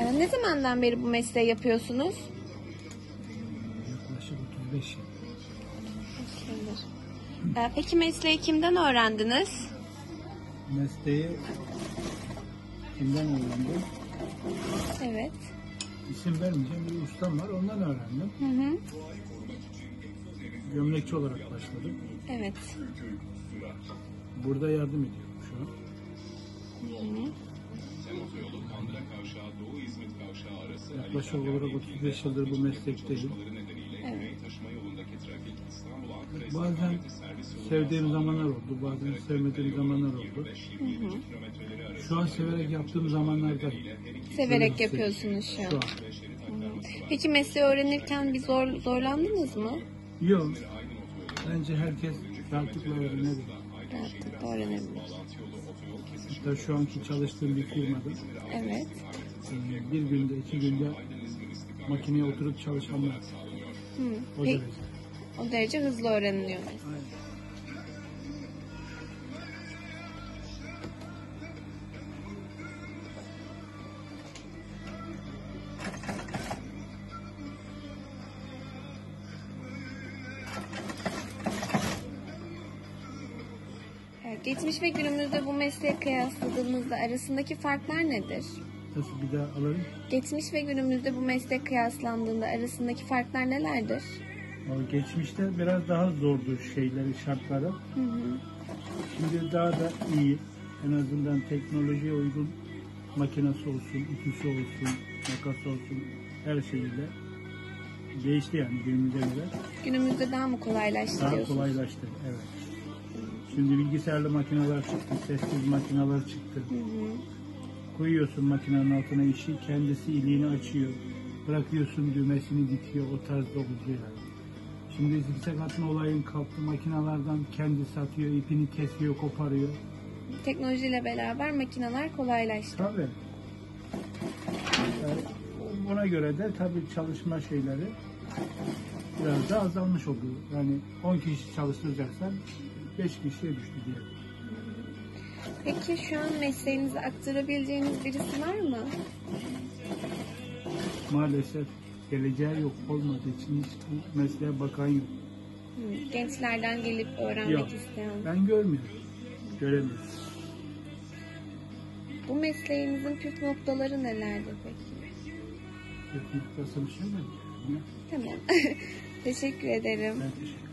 Ne zamandan beri bu mesleği yapıyorsunuz? Yaklaşık 35 yıl. Peki mesleği kimden öğrendiniz? Mesleği kimden öğrendim? Evet. İsim vermeyeceğim, bir ustam var, ondan öğrendim. Hı hı. Gömlekçi olarak başladım. Evet. Burada yardım ediyorum şu an. Hı. Yaklaşık olarak 35 yıldır bu meslekteyim. Evet. Bazen sevdiğim zamanlar oldu, bazen sevmediğim zamanlar oldu. Hı hı. Şu an severek yaptığım zamanlarda. Severek yapıyorsunuz şu an. Şu an. Peki mesleği öğrenirken bir zorlandınız mı? Yok. Bence herkes rahatlıkla öğrenebilir. Rahatlıkla öğrenebilir. Hatta şu anki çalıştığım bir firmada Evet. bir günde, 2 günde makineye oturup çalışanlar var. Hı. O Peki, derece. o derece hızlı öğreniliyor. Aynen. Evet, geçmiş ve günümüzde bu mesleğe kıyasladığınızda arasındaki farklar nedir? Nasıl bir daha alalım? Geçmiş ve günümüzde bu meslek kıyaslandığında arasındaki farklar nelerdir? O geçmişte biraz daha zordu şeyleri, şartları. Hı hı. Şimdi daha da iyi. En azından teknolojiye uygun makinesi olsun, ütüsü olsun, makas olsun, her şeyiyle değişti yani günümüze göre. Günümüzde daha mı kolaylaştı Daha diyorsunuz? kolaylaştı, evet. Şimdi bilgisayarlı makineler çıktı, sessiz makineler çıktı. Hı hı. Koyuyorsun makinenin altına işi, kendisi iliğini açıyor. Bırakıyorsun düğmesini bitiyor, o tarzda oluyor yani. Şimdi zikzak atma olayın kalktı, makinelerden kendi satıyor, ipini kesiyor, koparıyor. Teknolojiyle beraber makineler kolaylaştı. Tabii. Yani buna göre de tabii çalışma şeyleri biraz da azalmış oldu. Yani 10 kişi çalıştıracaksan 5 kişiye düştü diye. Peki şu an mesleğinizi aktarabileceğiniz birisi var mı? Maalesef geleceği yok, olmadığı için hiç bu mesleğe bakan yok. Hı, gençlerden gelip öğrenmek Yok. isteyen. Ben görmüyorum, göremiyorum. Bu mesleğinizin püf noktaları nelerdir peki? Yok noktasını söylemedim. Tamam. Teşekkür ederim. Ben teşekkür ederim.